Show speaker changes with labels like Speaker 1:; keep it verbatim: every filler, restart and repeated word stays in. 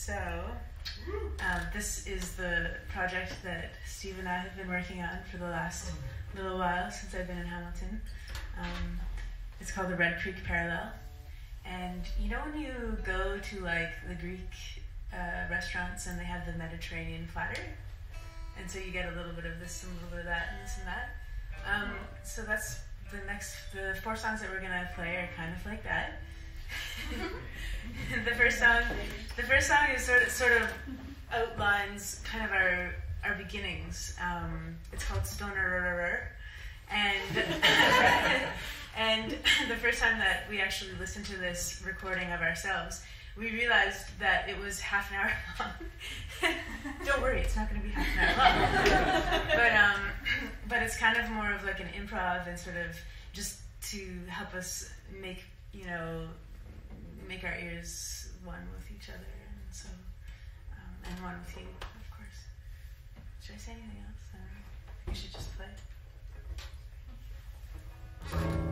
Speaker 1: So, um, this is the project that Steve and I have been working on for the last little while since I've been in Hamilton. Um, it's called the Red Creek Parallel. And you know when you go to like the Greek uh, restaurants and they have the Mediterranean platter? And so you get a little bit of this and a little bit of that and this and that. Um, so that's the next, the four songs that we're gonna play are kind of like that. the first song, the first song is sort of, sort of outlines kind of our our beginnings. Um, it's called Stoner, and and the first time that we actually listened to this recording of ourselves, we realized that it was half an hour long. Don't worry, it's not going to be half an hour long. but um, but it's kind of more of like an improv and sort of just to help us make you know. make our ears one with each other, and so, um, and one with you, of course. Should I say anything else? I don't know. You should just play.